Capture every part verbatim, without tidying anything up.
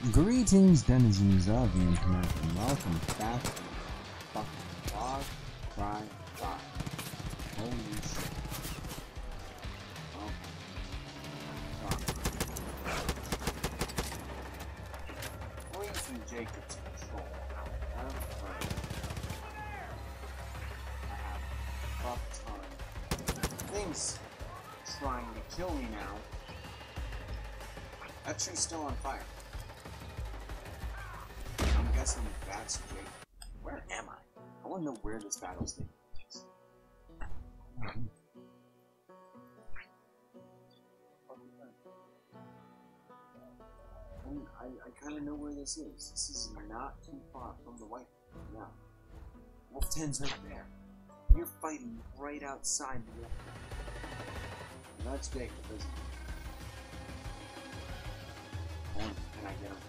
Greetings, denizens of the internet, and welcome back to fucking Far Cry five. Holy shit. Oh. Fuck. Please and Jacob's control. I'm afraid. I have a fuck ton. Things trying to kill me now. That tree's still on fire. I'm guessing that's Jake. Where am I? I want to know where this battle's taking place. I, I kind of know where this is. This is not too far from the white. No. Wolf ten's right there. You're fighting right outside the wolf. And that's Jake, isn't it? And can I get him?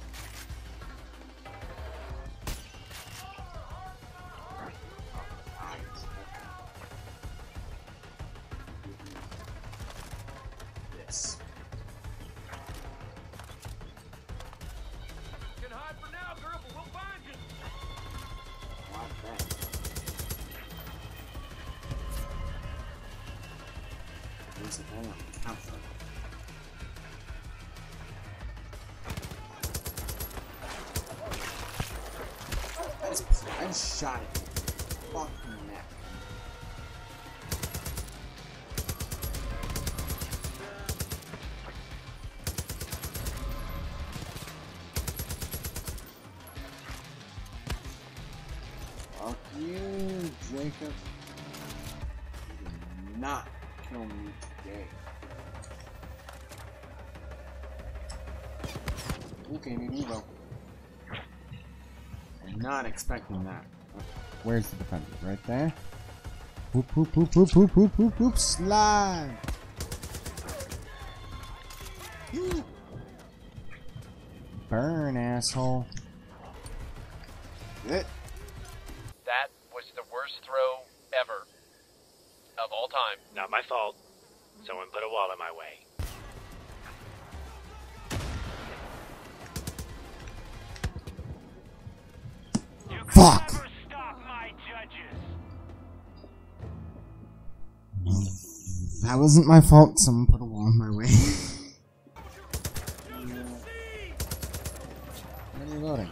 This. You can hide for now, girl, but we'll find you. Not that. There's a guy on the counter. I just, I just shot it in the fucking neck. Fuck you, Jacob. You did not kill me today. Okay, maybe you will. I'm not expecting that. Where's the defender? Right there? Whoop, whoop, whoop, whoop, whoop, whoop, whoop, whoop, slide! Burn, asshole. Good. That was the worst throw ever. Of all time. Not my fault. Someone put a wall in my way. Fuck! Never stop my judges. That wasn't my fault. Someone put a wall in my way. What are you loading?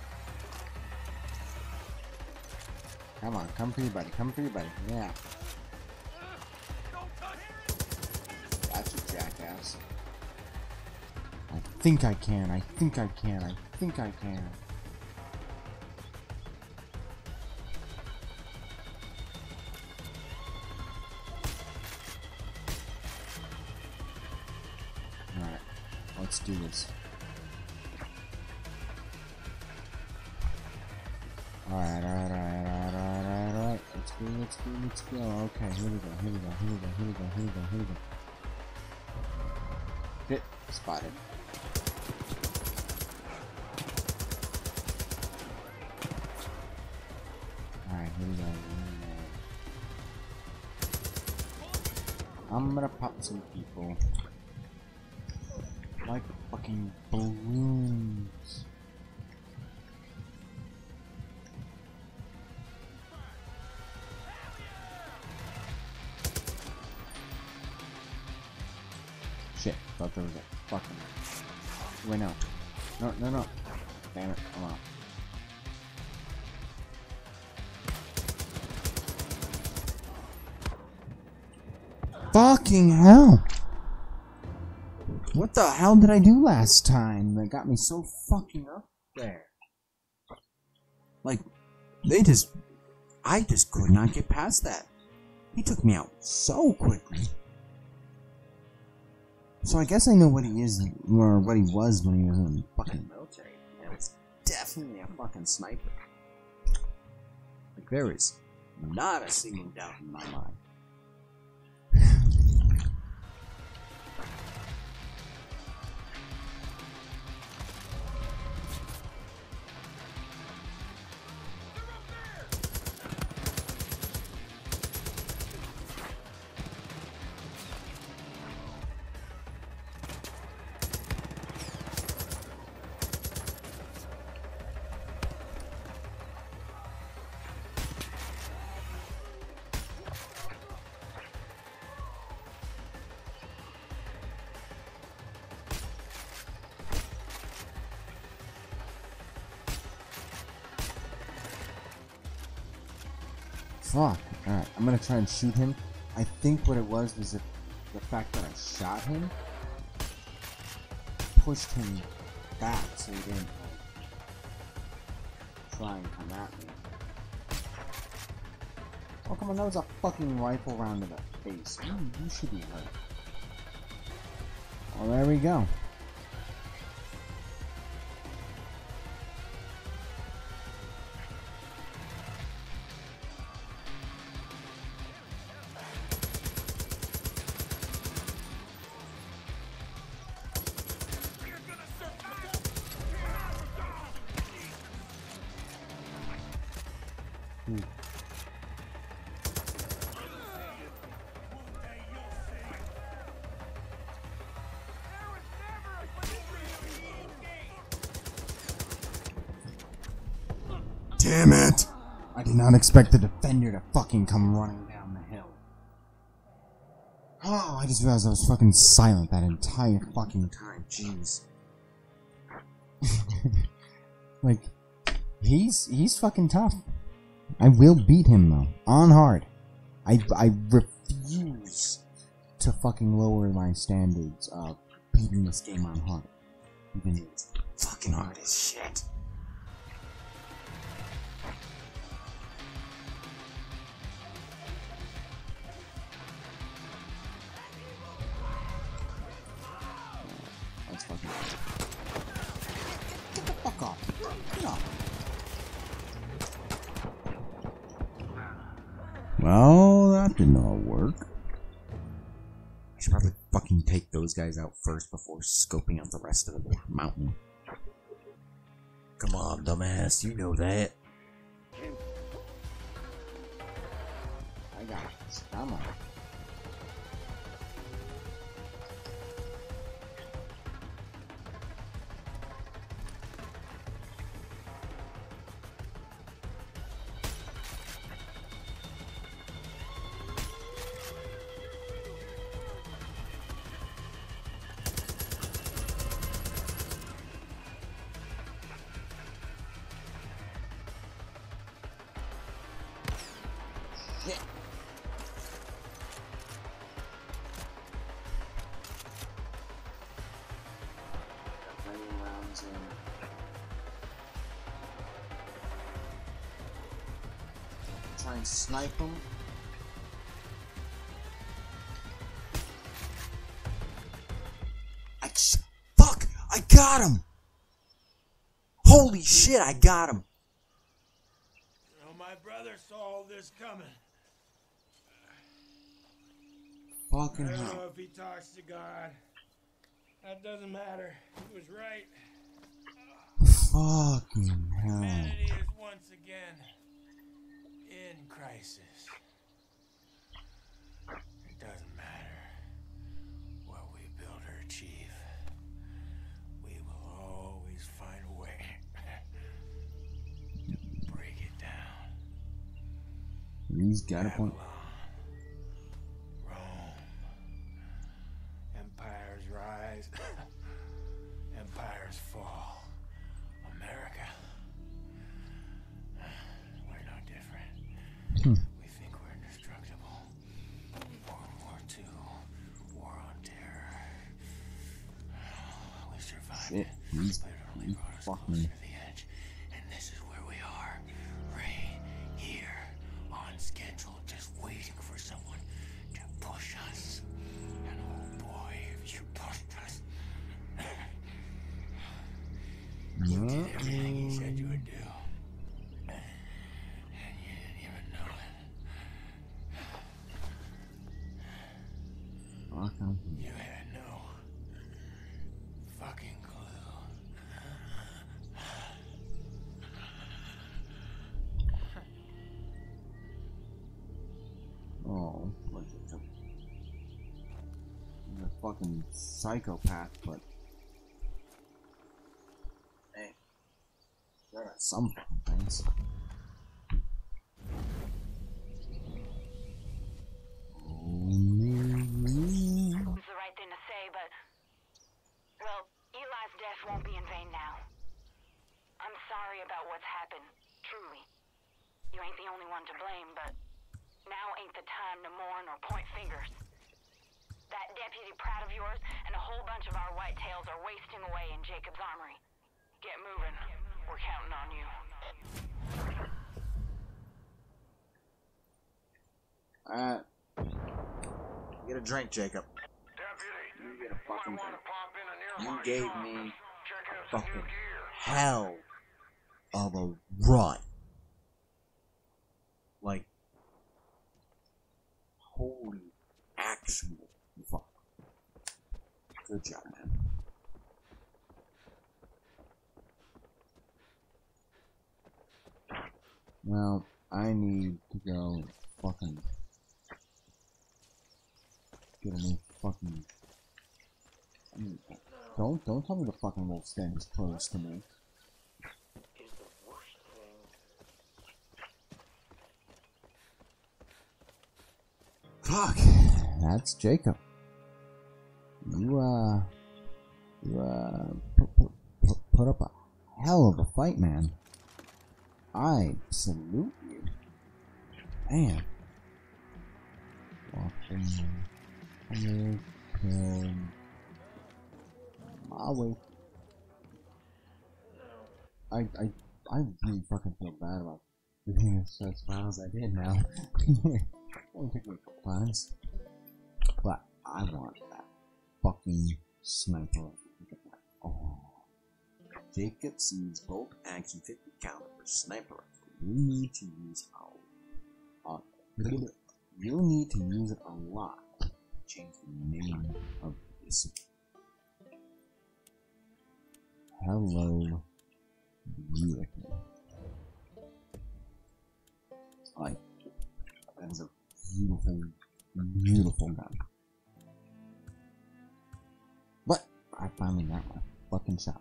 Come on, come for your buddy. Come for your buddy. Yeah. Gotcha, jackass. I think I can. I think I can. I think I can. Alright, let's do this. Alright, alright, alright, alright, alright, alright, alright. Let's go, let's go, let's go. Okay, here we go, here we go, here we go, here we go, here we go, here we go. Hit, spotted. Alright, here we go, here we go. I'm gonna pop some people. Like fucking balloons. Shit, thought there was a fucking... Wait, no. No, no, no. Damn it, come on. Fucking hell! What the hell did I do last time that got me so fucking up there? Like, they just... I just could not get past that. He took me out so quickly. So I guess I know what he is, or what he was when he was in the fucking military. And it's definitely a fucking sniper. Like, there is not a single doubt in my mind. Fuck. Alright, I'm gonna try and shoot him. I think what it was was that the fact that I shot him pushed him back so he didn't like, try and come at me. Oh, come on, that was a fucking rifle round to the face. Ooh, you should be hurt. Well, there we go. Hmm. Damn it! I did not expect the defender to fucking come running down the hill. Oh, I just realized I was fucking silent that entire fucking time. Jeez. Like, he's he's fucking tough. I will beat him though, on hard. I I refuse to fucking lower my standards of beating this game on hard, even though it's fucking hard as shit. That's fucking. Get the fuck off! Get off! Well, that did not work. I should probably fucking take those guys out first before scoping out the rest of the mountain. Come on, dumbass, you know that. I got this. Come on. Shit. Got many rounds in. Try and snipe him. I fuck! I got him! Holy shit! I got him! You know, my brother saw all this coming. Fucking I don't hell! know if he talks to God. That doesn't matter. He was right. Fucking hell! Humanity is once again in crisis. It doesn't matter what we build or achieve. We will always find a way to break it down. He's got a point. Rome. Empires rise. Empires fall. America. We're no different. Hmm. We think we're indestructible. World War Two. War on terror. We survived Shit, it. he's, But it only he's brought us fucking closer me. to the edge. And this is where we are. Right here. On schedule. Just waiting for someone to push us. And oh boy, if you pushed us. You did everything you said you would do. And you didn't even know it. Fucking. You had no fucking clue. Oh, what the fuck? He's a fucking psychopath, but hey, there are some fucking things. It's the right thing to say, but, well, Eli's death won't be in vain now. I'm sorry about what's happened, truly. You ain't the only one to blame, but Now ain't the time to mourn or point fingers. That Deputy Pratt of yours and a whole bunch of our whitetails are wasting away in Jacob's armory. Get moving. We're counting on you. Uh, get a drink, Jacob. Deputy, You get a fucking might drink. wanna pop in a You nearby gave shop me and check a out some fucking new gear. hell of a run. Like, holy actual fuck. Good job, man. Well, I need to go fucking get a new fucking. I mean, don't don't tell me the fucking wolf stand is close to me. Fuck, that's Jacob. You uh, you uh, put, put, put, put up a hell of a fight, man. I salute you. Man. Walking hundred killed my way. I I I really fucking feel bad about doing this as far as I did now. Only took me a couple times. But I want that fucking sniper. Oh. Jacob sees both action fifty caliber sniper rifle. You need to use a uh, you need to use it a lot to change the name of this. Hello, beautiful. Like, that is a beautiful, beautiful gun. But I finally got my fucking shot.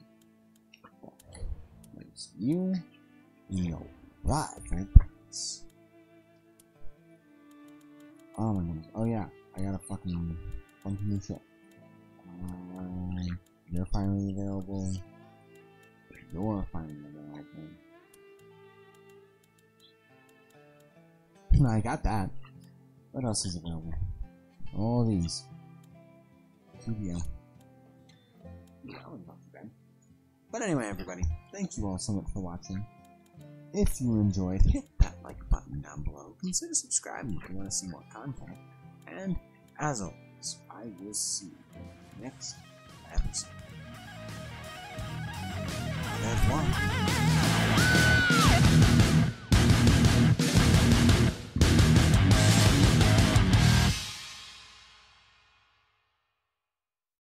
There's you, you know, rifle points. Oh my goodness. Oh yeah, I got a fucking bunch of new shit. Um, you're finally available. You're finally available. I got that. What else is available? All these. T B O. Yeah, that was not too bad. But anyway, everybody, thank you all so much for watching. If you enjoyed, hit that like button down below. Consider subscribing if you want to see more content. And as always, I will see you next episode.